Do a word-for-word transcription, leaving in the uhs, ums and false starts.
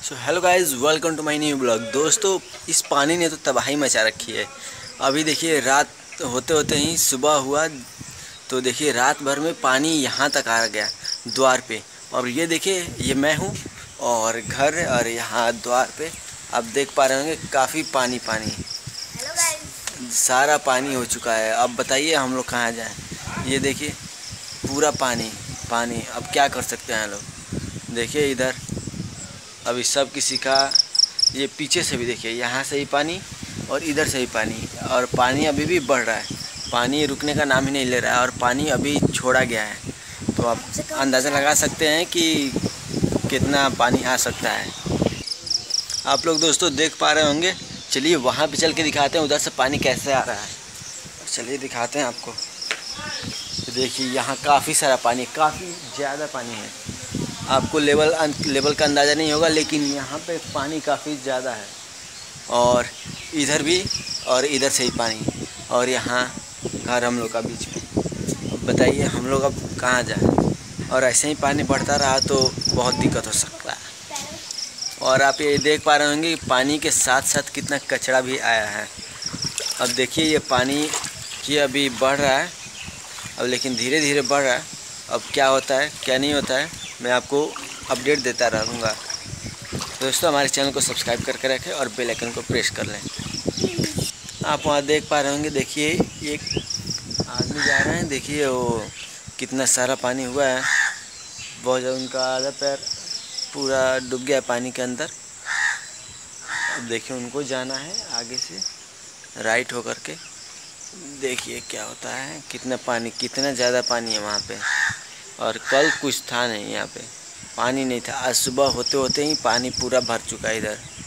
So hello guys, welcome to my new blog. दोस्तों, इस पानी ने तो तबाही मचा रखी है। अभी देखिए, रात होते होते ही सुबह हुआ तो देखिए रात भर में पानी यहाँ तक आ गया द्वार पे। और ये देखिए, ये मैं हूँ और घर और यहाँ द्वार पे आप देख पा रहे होंगे काफ़ी पानी पानी हेलो गाइस, सारा पानी हो चुका है। अब बताइए हम लोग कहाँ जाएं। ये देखिए पूरा पानी पानी। अब क्या कर सकते हैं लोग। देखिए इधर अभी सब किसी का, ये पीछे से भी देखिए, यहाँ से ही पानी और इधर से ही पानी, और पानी अभी भी बढ़ रहा है। पानी रुकने का नाम ही नहीं ले रहा है और पानी अभी छोड़ा गया है। तो आप अंदाज़ा लगा सकते हैं कि कितना पानी आ सकता है। आप लोग दोस्तों देख पा रहे होंगे। चलिए वहाँ पे चल के दिखाते हैं उधर से पानी कैसे आ रहा है। चलिए दिखाते हैं आपको। देखिए यहाँ काफ़ी सारा पानी, काफ़ी ज़्यादा पानी है। आपको लेवल लेवल का अंदाज़ा नहीं होगा, लेकिन यहाँ पे पानी काफ़ी ज़्यादा है। और इधर भी, और इधर से ही पानी, और यहाँ घर हम लोग का बीच में। अब बताइए हम लोग अब कहाँ जाएं। और ऐसे ही पानी बढ़ता रहा तो बहुत दिक्कत हो सकता है। और आप ये देख पा रहे होंगे पानी के साथ साथ कितना कचरा भी आया है। अब देखिए ये पानी कि अभी बढ़ रहा है, अब लेकिन धीरे धीरे बढ़ रहा है। अब क्या होता है क्या नहीं होता है मैं आपको अपडेट देता रहूँगा। दोस्तों, हमारे चैनल को सब्सक्राइब करके रखें और बेल आइकन को प्रेस कर लें। आप वहाँ देख पा रहे होंगे, देखिए एक आदमी जा रहे हैं। देखिए वो कितना सारा पानी हुआ है, बहुत ज़्यादा। उनका आधा पैर पूरा डूब गया पानी के अंदर। अब देखिए उनको जाना है आगे से राइट होकर के। देखिए क्या होता है, कितना पानी, कितना ज़्यादा पानी है वहाँ पे। और कल कुछ था नहीं, यहाँ पे पानी नहीं था। आज सुबह होते होते ही पानी पूरा भर चुका है इधर।